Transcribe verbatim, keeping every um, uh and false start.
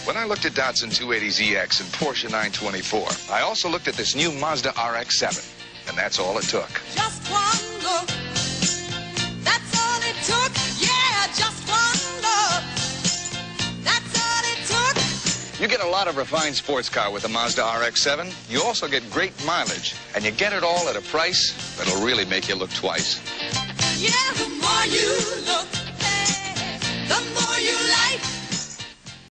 When I looked at Datsun two eighty Z X and Porsche nine twenty-four, I also looked at this new Mazda R X seven, and that's all it took. Just one look, that's all it took. Yeah, just one look, that's all it took. You get a lot of refined sports car with the Mazda R X seven. You also get great mileage, and you get it all at a price that'll really make you look twice. Yeah, the more you look, the more you like.